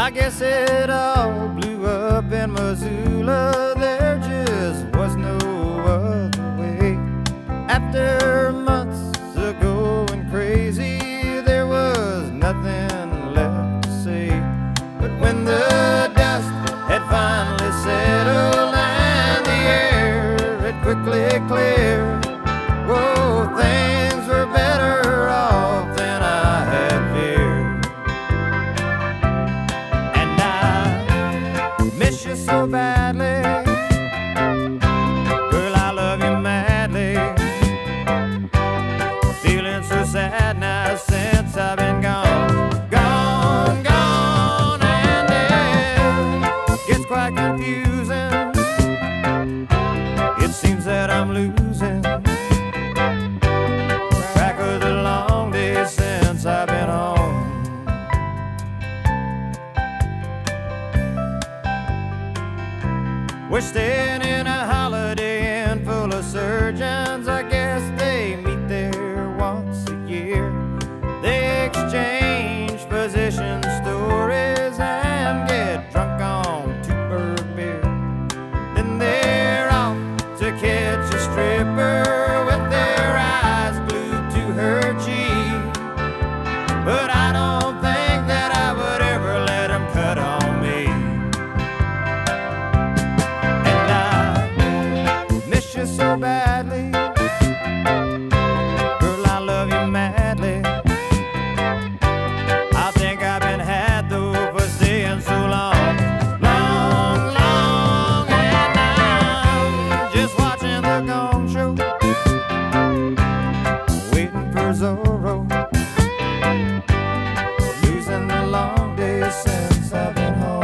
I guess it all blew up in Missoula. There just was no other way. After months of going crazy, there was nothing left to say. But when the dust had finally settled and the air had quickly cleared, whoa, things were better off than I had feared. And I miss you so badly, girl, I love you madly. Feeling so sad now since I've been gone, gone, gone. And it gets quite confusing. It seems that I'm losing track of the long days since I've been home. We're staying in a Holiday Inn full of surgeons. I guess they meet there once a year. They exchange physician stories and get drunk on two-bird beer. Then they're off to catch a stripper with their eyes glued to her cheek. But I don't think that I would ever let them cut on me. And I miss you so badly, girl, I love you madly. I think I've been had though for staying so long, long, long. And I'm just watching the Gong Show, waiting for Zorro, losing the long days since I've been home.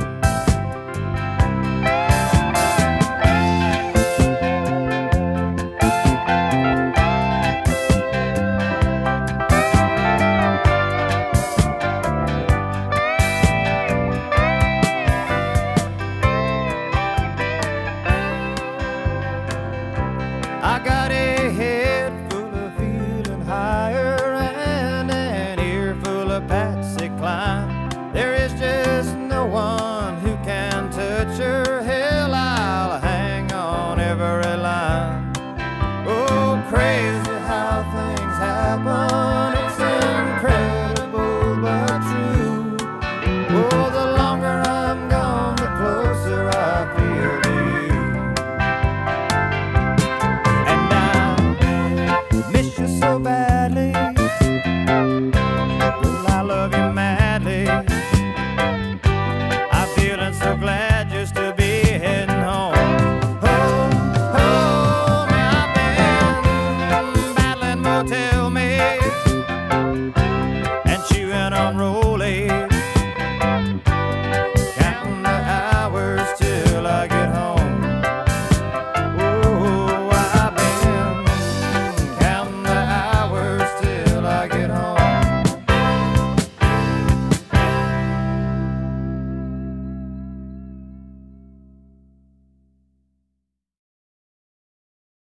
I got a head full of feeling higher and an ear full of Patsy Cline. There is just no one who can touch her. Hell, I'll hang on every line. Oh, crazy how things happen.